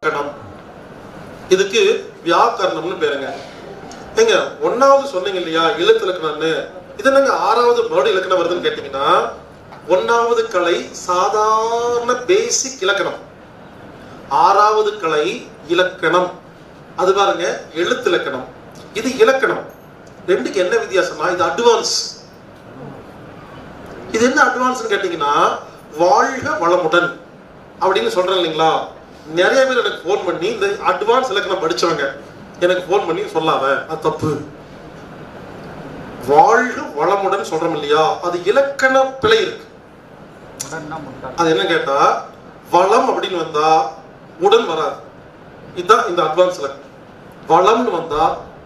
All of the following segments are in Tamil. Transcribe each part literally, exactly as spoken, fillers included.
இதுக்கு வியாக்கரணம்னு பேருங்க. ஏங்க ஒன்னாவது சொன்னீங்க இல்லையா எழுத்து இலக்கணம்னு, இது என்னங்க ஆறாவது மறுபடியும் இலக்கணம் வருதுன்னு கேட்டீங்கன்னா, ஒன்னாவது கலை சாதாரண பேசிக் இலக்கணம், ஆறாவது கலை இலக்கணம். அது பாருங்க எழுத்து இலக்கணம், இது இலக்கணம். ரெண்டுக்கு என்ன வித்தியாசம்னா இது அட்வான்ஸ். இது என்ன அட்வான்ஸ் கேட்டீங்கன்னா, வாழ்க வளமுடன் அப்படின்னு சொல்றேன் இல்லைங்களா. நிறைய பேர் எனக்கு போன் பண்ணி இந்த அட்வான்ஸ் இலக்கணம் படிச்சவங்க எனக்கு போன் பண்ணி சொல்லாத, அது தப்பு. வாழ்க வளமுடன் சொல்றோம் இல்லையா, அது இலக்கண பிழை இருக்கு. அது என்ன கேட்டா, வளம் அப்படின்னு வந்தா உடன் வராது. இதுதான் இந்த அட்வான்ஸ் இலக்கணம். வளம்னு வந்தா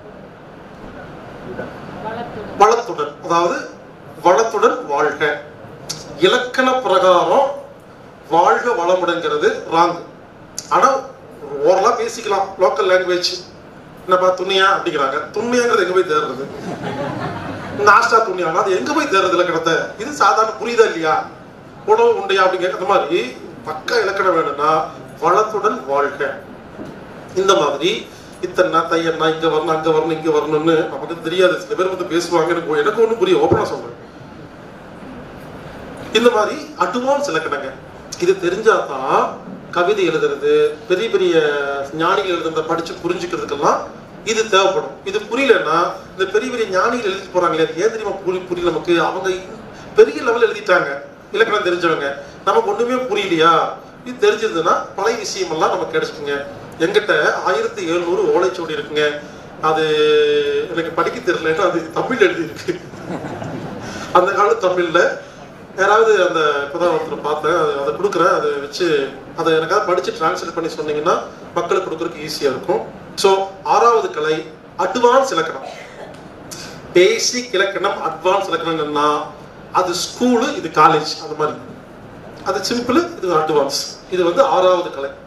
வளத்துடன், அதாவது வளத்துடன் வாழ்க. இலக்கண பிரகாரம் வாழ்க வளமுடன்ங்கிறது ராங். ஆனா ஓரளா பேசிக்கலாம், லோக்கல் லாங்குவேஜ். என்னப்பா துணியா அப்படிங்கிறாங்க, துணியாங்கிறது எங்க போய் தேர்றது? நாஸ்டா துணியானா அது எங்க போய் தேர்றது இலக்கணத்தை? இது சாதாரண புரியுதா இல்லையா? உணவு உண்டையா அப்படிங்கிற அந்த மாதிரி பக்கா இலக்கணம் வேணும்னா வளத்துடன் வாழ்க. இந்த மாதிரி இத்தனை தையன்னா இங்க வரணும் அங்க வரணும் இங்க வரணும்னு நமக்கு தெரியாது. சில பேர் வந்து பேசுவாங்க, எனக்கு எனக்கு ஒன்றும் புரியும், ஓப்பனா சொல்றேன். இந்த மாதிரி அட்வான்ஸ் இலக்கணங்க. இது தெரிஞ்சாதான் கவிதை எழுதுறது, பெரிய பெரிய ஞானிகள் எழுதுறத படிச்சு புரிஞ்சுக்கிறதுக்கெல்லாம் இது தேவைப்படும். இது புரியலன்னா இந்த பெரிய பெரிய ஞானிகள் எழுதி போறாங்களே, ஏன் தெரியுமா புரி புரியல நமக்கு? அவங்க பெரிய லெவல் எழுதிட்டாங்க இலக்கணம் தெரிஞ்சவங்க, நமக்கு ஒண்ணுமே புரியலையா? இது தெரிஞ்சதுன்னா பழைய விஷயம் எல்லாம் நமக்கு கிடைச்சுக்குங்க. எங்கிட்ட ஆயிரத்தி எழுநூறு ஓலைச்சுவடி இருக்குங்க. அது எனக்கு படிக்க தெரியலன்னா அது தமிழ் எழுதி இருக்கு. அந்த கால தமிழ்ல யாராவது அந்த இப்பதான் ஒருத்தர் பார்த்தேன், அது அதை கொடுக்குறேன், அதை வச்சு அதை எனக்காக படிச்சு டிரான்ஸ்லேட் பண்ணி சொன்னீங்கன்னா மக்களுக்கு கொடுக்குறதுக்கு ஈஸியா இருக்கும். ஸோ ஆறாவது கலை அட்வான்ஸ் இலக்கணம். பேசிக் இலக்கணம் அட்வான்ஸ் இலக்கணம்னா அது ஸ்கூலு, இது காலேஜ், அது மாதிரி. அது சிம்பிள், இது அட்வான்ஸ். இது வந்து ஆறாவது கலை.